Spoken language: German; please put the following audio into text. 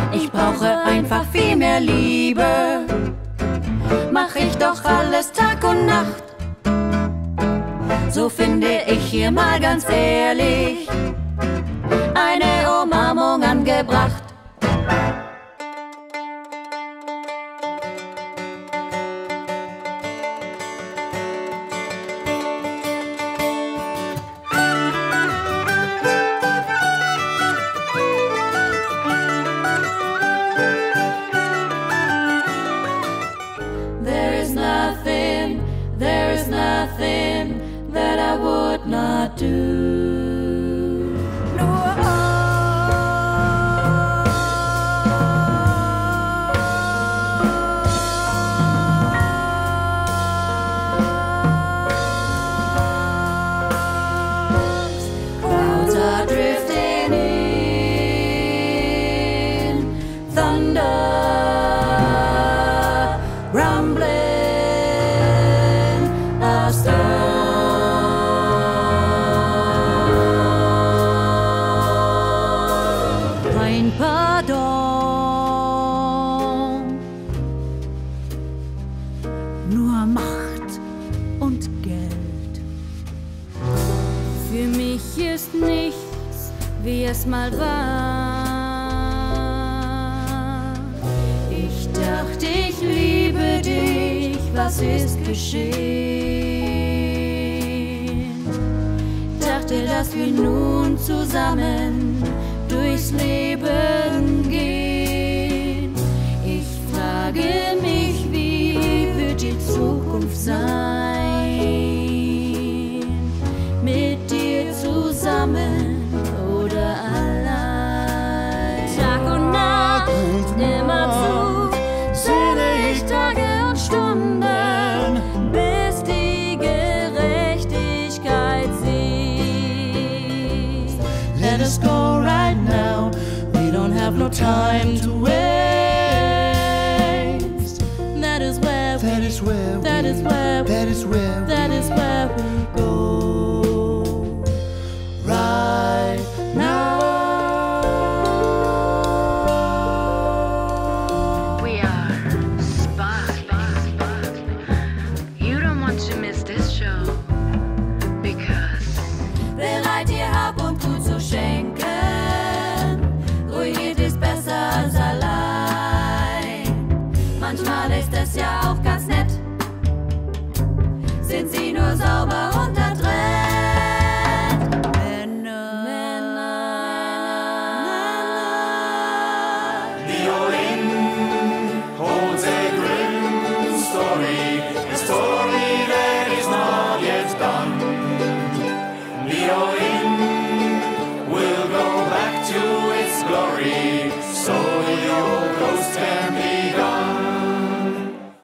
Ich brauche einfach viel mehr Liebe. Mach ich doch alles Tag und Nacht. So finde ich hier mal ganz ehrlich eine Umarmung angebracht. Mal war. Ich dachte, ich liebe dich, was ist geschehen? Dachte, dass wir nun zusammen durchs Leben gehen. Ich frage mich, wie wird die Zukunft sein? Mit dir zusammen. Immerzu zähle ich Tage und Stunden, bis die Gerechtigkeit siegt. Let us go right now, we don't have no time to waste. That is where we go right now. Manchmal ist es ja